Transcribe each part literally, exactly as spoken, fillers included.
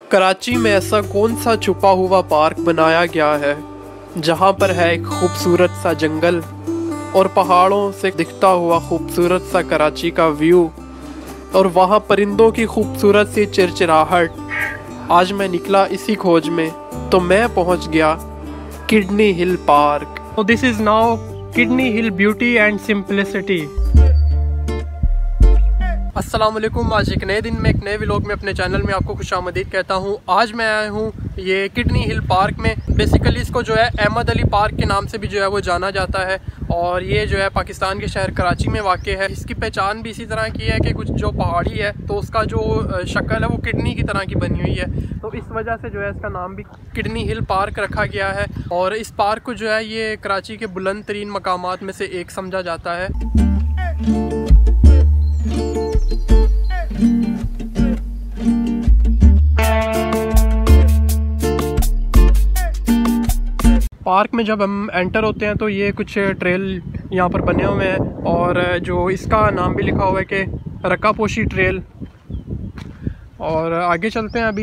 कराची में ऐसा कौन सा छुपा हुआ पार्क बनाया गया है जहाँ पर है एक खूबसूरत सा जंगल और पहाड़ों से दिखता हुआ खूबसूरत सा कराची का व्यू और वहाँ परिंदों की खूबसूरत सी चिरचिराहट। आज मैं निकला इसी खोज में तो मैं पहुँच गया Kidney Hill Park. This is now Kidney Hill beauty and simplicity. अस्सलाम वालेकुम। आज एक नए दिन में एक नए व्लॉग में अपने चैनल में आपको खुशामदीद कहता हूँ। आज मैं आया हूँ ये किडनी हिल पार्क में। बेसिकली इसको जो है अहमद अली पार्क के नाम से भी जो है वो जाना जाता है और ये जो है पाकिस्तान के शहर कराची में वाक़ है। इसकी पहचान भी इसी तरह की है कि कुछ जो पहाड़ी है तो उसका जो शक्ल है वो किडनी की तरह की बनी हुई है, तो इस वजह से जो है इसका नाम भी किडनी हिल पार्क रखा गया है। और इस पार्क को जो है ये कराची के बुलंद तरीन मकामात में से एक समझा जाता है। पार्क में जब हम एंटर होते हैं तो ये कुछ ट्रेल यहाँ पर बने हुए हैं और जो इसका नाम भी लिखा हुआ है कि रक्कापोशी ट्रेल। और आगे चलते हैं। अभी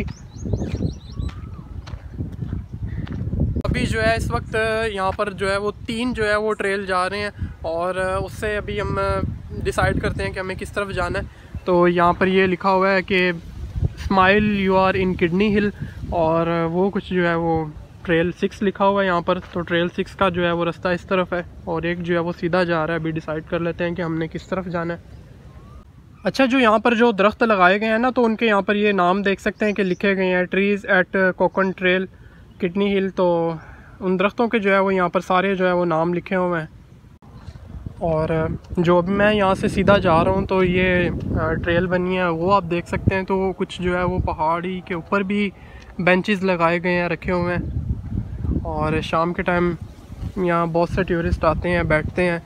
अभी जो है इस वक्त यहाँ पर जो है वो तीन जो है वो ट्रेल जा रहे हैं और उससे अभी हम डिसाइड करते हैं कि हमें किस तरफ जाना है। तो यहाँ पर ये लिखा हुआ है कि smile you are in Kidney Hill और वो कुछ जो है वो ट्रेल सिक्स लिखा हुआ है यहाँ पर। तो ट्रेल सिक्स का जो है वो रास्ता इस तरफ है और एक जो है वो सीधा जा रहा है। अभी डिसाइड कर लेते हैं कि हमने किस तरफ जाना है। अच्छा, जो यहाँ पर जो दरख्त लगाए गए हैं ना, तो उनके यहाँ पर ये नाम देख सकते हैं कि लिखे गए हैं ट्रीज़ एट कोकन ट्रेल किडनी हिल। तो उन दरख्तों के जो है वो यहाँ पर सारे जो है वो नाम लिखे हुए हैं। और जो अभी मैं यहाँ से सीधा जा रहा हूँ तो ये ट्रेल बनी है वो आप देख सकते हैं। तो कुछ जो है वो पहाड़ी के ऊपर भी बेंचेस लगाए गए हैं, रखे हुए हैं और शाम के टाइम यहाँ बहुत से टूरिस्ट आते हैं, बैठते हैं।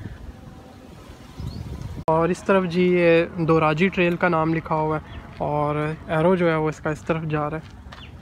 और इस तरफ जी ये दोराजी ट्रेल का नाम लिखा हुआ है और एरो जो है वो इसका इस तरफ जा रहा है।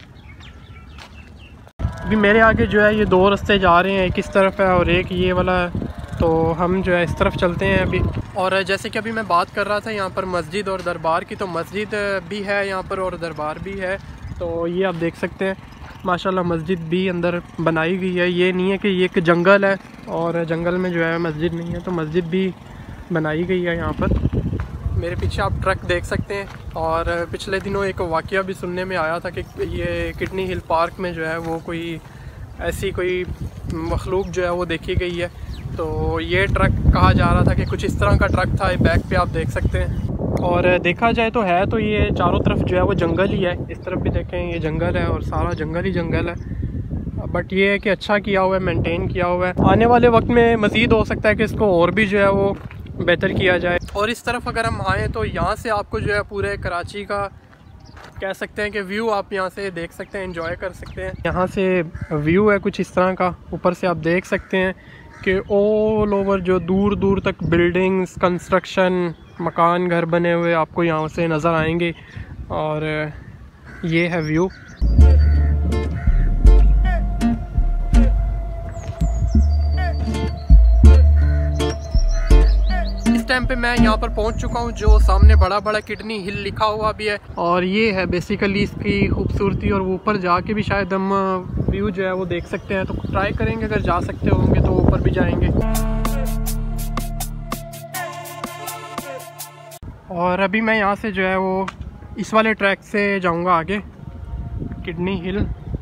अभी मेरे आगे जो है ये दो रास्ते जा रहे हैं, एक इस तरफ है और एक ये वाला है। तो हम जो है इस तरफ चलते हैं अभी। और जैसे कि अभी मैं बात कर रहा था यहाँ पर मस्जिद और दरबार की, तो मस्जिद भी है यहाँ पर और दरबार भी है। तो ये आप देख सकते हैं माशाल्लाह मस्जिद भी अंदर बनाई गई है। ये नहीं है कि ये एक जंगल है और जंगल में जो है मस्जिद नहीं है, तो मस्जिद भी बनाई गई है यहाँ पर। मेरे पीछे आप ट्रक देख सकते हैं। और पिछले दिनों एक वाक़या भी सुनने में आया था कि ये किडनी हिल पार्क में जो है वो कोई ऐसी कोई मखलूक जो है वो देखी गई है। तो ये ट्रक कहा जा रहा था कि कुछ इस तरह का ट्रक था, बैक पे आप देख सकते हैं। और देखा जाए तो है तो ये चारों तरफ जो है वो जंगल ही है। इस तरफ भी देखें ये जंगल है और सारा जंगल ही जंगल है। बट ये है कि अच्छा किया हुआ है, मेंटेन किया हुआ है। आने वाले वक्त में मज़ीद हो सकता है कि इसको और भी जो है वो बेहतर किया जाए। और इस तरफ अगर हम आएँ तो यहाँ से आपको जो है पूरे कराची का कह सकते हैं कि व्यू आप यहाँ से देख सकते हैं, एंजॉय कर सकते हैं। यहाँ से व्यू है कुछ इस तरह का, ऊपर से आप देख सकते हैं कि ऑल ओवर जो दूर दूर तक बिल्डिंग्स, कंस्ट्रक्शन, मकान, घर बने हुए आपको यहाँ से नज़र आएंगे। और ये है व्यू। इस टाइम पे मैं यहाँ पर पहुँच चुका हूँ। जो सामने बड़ा बड़ा किडनी हिल लिखा हुआ भी है और ये है बेसिकली इसकी खूबसूरती। और वो ऊपर जाके भी शायद हम व्यू जो है वो देख सकते हैं। तो ट्राई करेंगे, अगर जा सकते होंगे तो ऊपर भी जाएंगे। और अभी मैं यहाँ से जो है वो इस वाले ट्रैक से जाऊँगा आगे किडनी हिल।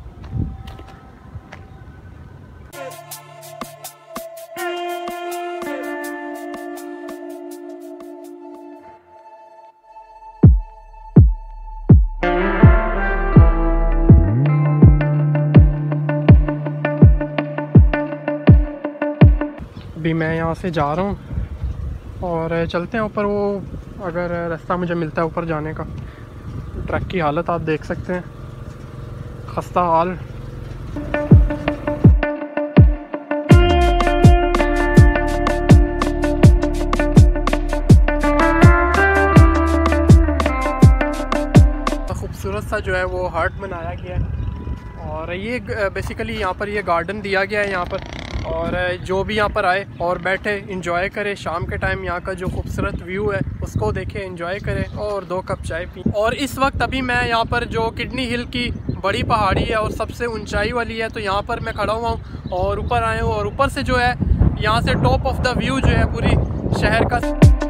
अभी मैं यहाँ से जा रहा हूँ और चलते हैं ऊपर। वो अगर रास्ता मुझे मिलता है ऊपर जाने का। ट्रक की हालत आप देख सकते हैं, खस्ता हाल। खूबसूरत सा जो है वो हार्ट बनाया गया है और ये बेसिकली यहाँ पर ये गार्डन दिया गया है यहाँ पर। और जो भी यहाँ पर आए और बैठे इंजॉय करे, शाम के टाइम यहाँ का जो खूबसूरत व्यू है उसको देखे, इंजॉय करे और दो कप चाय पी। और इस वक्त अभी मैं यहाँ पर जो किडनी हिल की बड़ी पहाड़ी है और सबसे ऊंचाई वाली है, तो यहाँ पर मैं खड़ा हुआ हूँ और ऊपर आए हूँ और ऊपर से जो है यहाँ से टॉप ऑफ द व्यू जो है पूरी शहर का।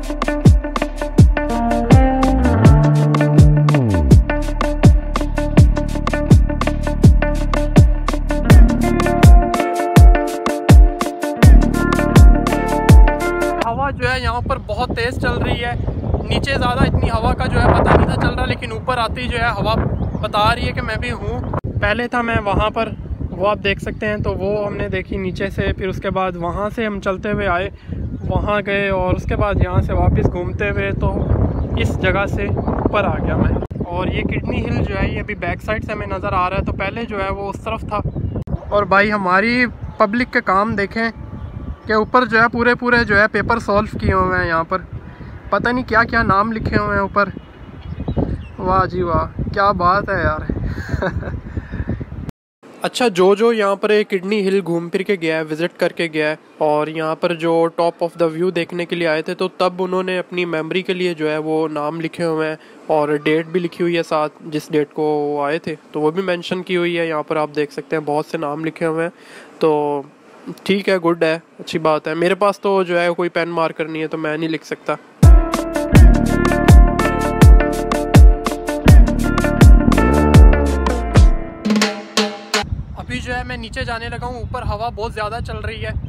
हवा जो है यहाँ पर बहुत तेज़ चल रही है, नीचे ज़्यादा इतनी हवा का जो है पता नहीं था चल रहा, लेकिन ऊपर आती जो है हवा बता रही है कि मैं भी हूँ। पहले था मैं वहाँ पर, वो आप देख सकते हैं, तो वो हमने देखी नीचे से, फिर उसके बाद वहाँ से हम चलते हुए आए, वहाँ गए और उसके बाद यहाँ से वापस घूमते हुए तो इस जगह से ऊपर आ गया मैं। और ये किडनी हिल जो है ये अभी बैक साइड से हमें नज़र आ रहा है, तो पहले जो है वो उस तरफ था। और भाई हमारी पब्लिक के काम देखें कि ऊपर जो है पूरे पूरे जो है पेपर सॉल्व किए हुए हैं, यहाँ पर पता नहीं क्या क्या नाम लिखे हुए हैं ऊपर। वाह जी वाह, क्या बात है यार। अच्छा, जो जो यहाँ पर एक किडनी हिल घूम फिर के गया है, विज़िट करके गया है और यहाँ पर जो टॉप ऑफ द व्यू देखने के लिए आए थे, तो तब उन्होंने अपनी मेमोरी के लिए जो है वो नाम लिखे हुए हैं और डेट भी लिखी हुई है साथ, जिस डेट को वो आए थे तो वो भी मेंशन की हुई है। यहाँ पर आप देख सकते हैं बहुत से नाम लिखे हुए हैं, तो ठीक है, गुड है, अच्छी बात है। मेरे पास तो जो है कोई पेन मार्कर नहीं है तो मैं नहीं लिख सकता। अभी जो है मैं नीचे जाने लगा हूँ, ऊपर हवा बहुत ज़्यादा चल रही है।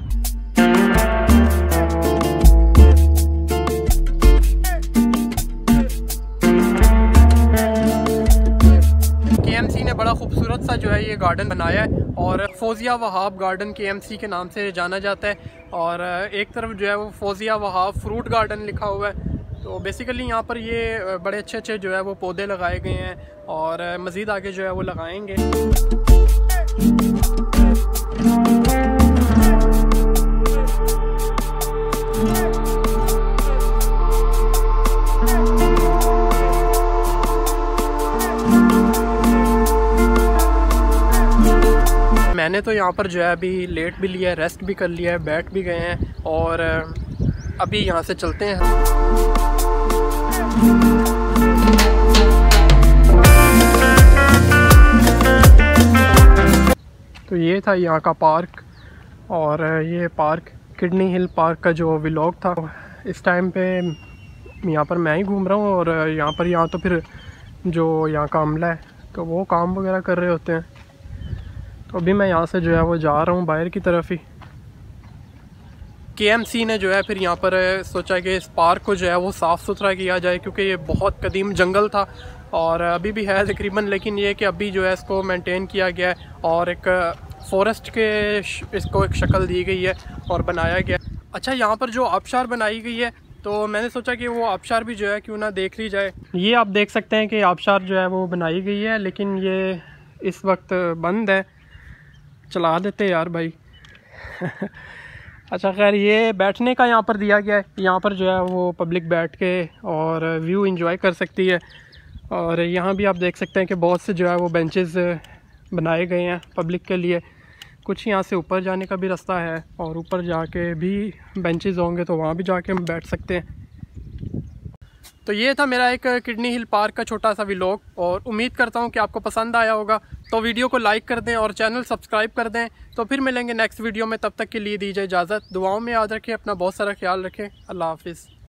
केएमसी ने बड़ा खूबसूरत सा जो है ये गार्डन बनाया है और फौजिया वहाब गार्डन केएमसी के नाम से जाना जाता है। और एक तरफ जो है वो फौजिया वहाब फ्रूट गार्डन लिखा हुआ है। तो बेसिकली यहाँ पर ये बड़े अच्छे अच्छे जो है वो पौधे लगाए गए हैं और मज़ीद आगे जो है वो लगाएंगे। मैंने तो यहाँ पर जो है अभी लेट भी लिया है, रेस्ट भी कर लिया है, बैठ भी गए हैं और अभी यहाँ से चलते हैं। तो ये था यहाँ का पार्क और ये पार्क किडनी हिल पार्क का जो व्लॉग था। इस टाइम पे यहाँ पर मैं ही घूम रहा हूँ और यहाँ पर यहाँ तो फिर जो यहाँ का अमला है तो वो काम वगैरह कर रहे होते हैं। तो अभी मैं यहाँ से जो है वो जा रहा हूँ बाहर की तरफ ही। केएमसी ने जो है फिर यहाँ पर सोचा कि इस पार्क को जो है वो साफ़ सुथरा किया जाए, क्योंकि ये बहुत कदीम जंगल था और अभी भी है तकरीबन, लेकिन ये कि अभी जो है इसको मेंटेन किया गया है और एक फ़ॉरेस्ट के इसको एक शक्ल दी गई है और बनाया गया। अच्छा, यहाँ पर जो आबशार बनाई गई है तो मैंने सोचा कि वो आबशार भी जो है क्यों ना देख ली जाए। ये आप देख सकते हैं कि आबशार जो है वो बनाई गई है, लेकिन ये इस वक्त बंद है। चला देते यार भाई। अच्छा खैर, ये बैठने का यहाँ पर दिया गया है, यहाँ पर जो है वो पब्लिक बैठ के और व्यू एंजॉय कर सकती है। और यहाँ भी आप देख सकते हैं कि बहुत से जो है वो बेंचेस बनाए गए हैं पब्लिक के लिए। कुछ यहाँ से ऊपर जाने का भी रास्ता है और ऊपर जाके भी बेंचेस होंगे तो वहाँ भी जाके हम बैठ सकते हैं। तो ये था मेरा एक किडनी हिल पार्क का छोटा सा व्लॉग और उम्मीद करता हूँ कि आपको पसंद आया होगा। तो वीडियो को लाइक कर दें और चैनल सब्सक्राइब कर दें। तो फिर मिलेंगे नेक्स्ट वीडियो में, तब तक के लिए दीजिए इजाज़त। दुआओं में याद रखें, अपना बहुत सारा ख्याल रखें। अल्लाह हाफिज़।